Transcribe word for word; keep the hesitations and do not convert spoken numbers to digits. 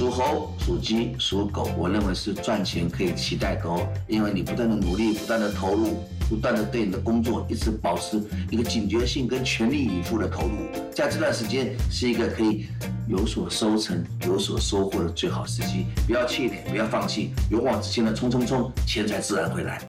属猴、属鸡、属狗，我认为是赚钱可以期待的哦，因为你不断的努力，不断的投入，不断的对你的工作一直保持一个警觉性跟全力以赴的投入，在这段时间是一个可以有所收成、有所收获的最好时机。不要气馁，不要放弃，勇往直前的冲冲冲，钱财自然会来。